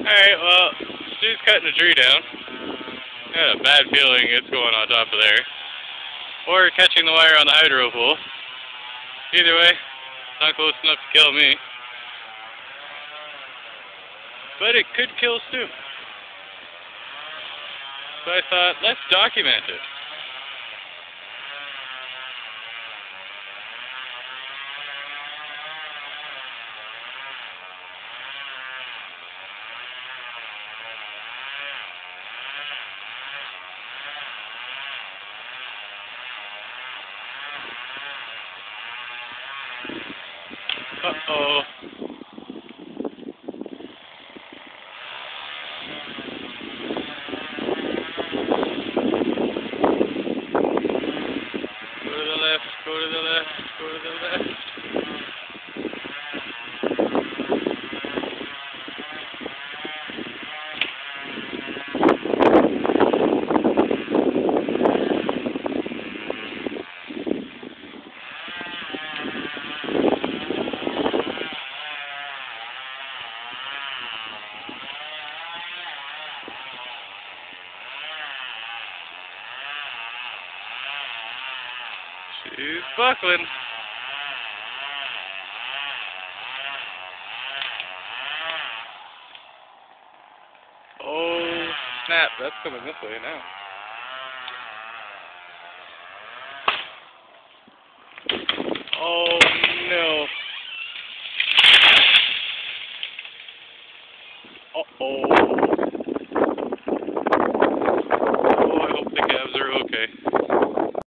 Alright, well, she's cutting a tree down. I got a bad feeling it's going on top of there. Or catching the wire on the hydro pole. Either way, it's not close enough to kill me. But it could kill Stu. So I thought, let's document it. Uh-oh. Go to the left, go to the left, go to the left. She's buckling. Oh, snap. That's coming this way now. Oh.